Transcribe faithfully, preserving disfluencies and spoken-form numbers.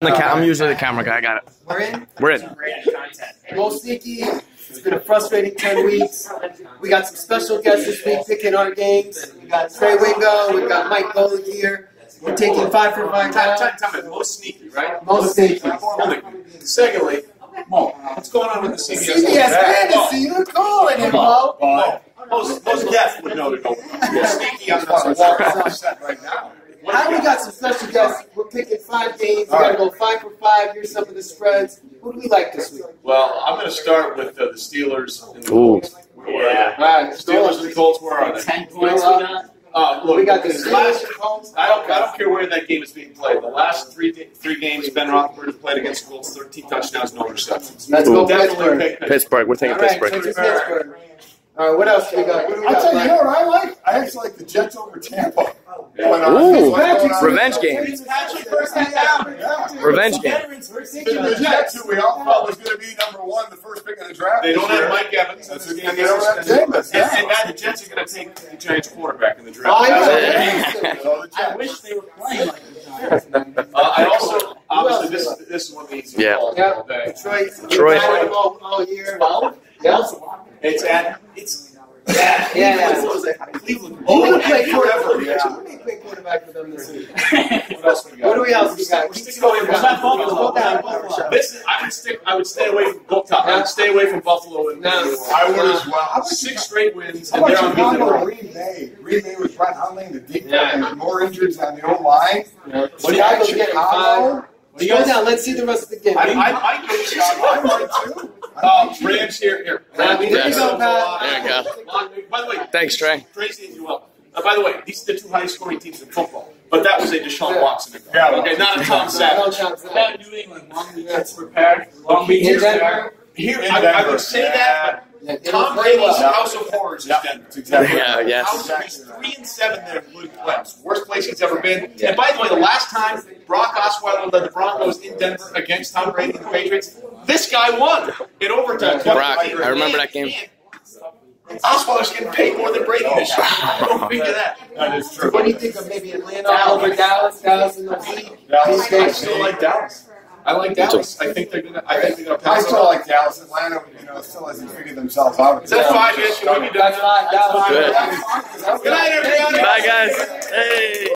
The ca I'm usually the camera guy. I got it. We're in? We're in. Most sneaky. It's been a frustrating ten weeks. We got some special guests this week picking our games. We got Golic Wingo. We got Mike Golic here. We're taking five for five now. Time, time, time. Most sneaky, right? Most sneaky. Secondly, Mo, what's going on with the C B S? C B S Fantasy. You're calling him, Mo. Most, most deaf would know to go. Most sneaky. I'm not walking right now. Now we got some special guests. We're picking five games. We got to go five for five. Here's some of the spreads. What do we like this week? Well, I'm going to start with uh, the Steelers and the Ooh. Colts. Yeah. All right. Steelers and the Colts, where are they? Ten points we got. Uh, look, We got the this Steelers last, and Colts. I don't, I don't care where that game is being played. The last three three games Ben Roethlisberger played against the Colts, thirteen touchdowns, no interceptions. Let's go Definitely Pittsburgh. pick Pittsburgh. We're taking All right, Pittsburgh. so it's Pittsburgh. All right, what else do we got? What do we I'll got? tell you, you know Mike? what I like? I actually like the Jets over Tampa. Ooh, Ooh, revenge game. Patrick first time down. Yeah. Revenge game. The Jets, who we all thought was going to be number one, the first pick in the draft. They don't this year. have Mike Evans. That's and, a- and they don't have Jameis, and, yeah. and now the Jets are going to take the Giants quarterback in the draft. Oh, I know. So the I Jets. wish they were playing like the Giants. Uh, I also, obviously, this is this is one of the easiest Yeah. balls Yeah. all day. Detroit. Detroit. All, all year. Yeah. It's at it's yeah Yeah. Cleveland. Who Oh, would play and quarterback? forever. Yeah. Who would play quarterback for them this week? What else we got? What do we else we got? We're sticking away from Let's Buffalo. go down Buffalo. Listen, I would stick. I would stay away from Buffalo. I would stay away from Buffalo and No. I would as well. How about six straight wins, How and they're about on Chicago, beat. Green Bay? Green Bay with Brett Hundley, the deep Yeah. and more injuries on the old line. What do you got, Chicago? Let's go down. Let's see the rest of the game. I, I, I go Chicago. I might too. Uh, Rams here. Here. There you Yes. go, Pat. There you go. By the way, Thanks, Trey. Crazy as you will. Uh, by the way, these are the two highest scoring teams in football. But that was a Deshaun Watson. Yeah. Okay, not a Tom No Savage. chance. About New England, long week gets prepared. Long week In gets Denver. prepared. Here, In I, I Denver. would say Yeah. that, Yeah, but Tom play Brady's well. House of Horrors is Yeah. Denver. That's exactly Yeah, right. yes. House, he's three and seven there in Blue West. Worst place he's ever been. And by the way, the last time Brock Osweiler led the Broncos in Denver against Tom Brady and the Patriots, this guy won in overtime. Brock, I remember that game. Osweiler's getting paid more than Brady this year. Don't figure that. That is true. What do you think of maybe Atlanta over Dallas? Dallas in the lead. Dallas. These I days. still like Dallas. I like Dallas. I think they're gonna. I think they're gonna I pass. still like Dallas. Atlanta, you know, still hasn't figured themselves out. Is that five ish? What are you doing? That's five. Dallas. Good. Good night, everybody. Bye, guys. Hey.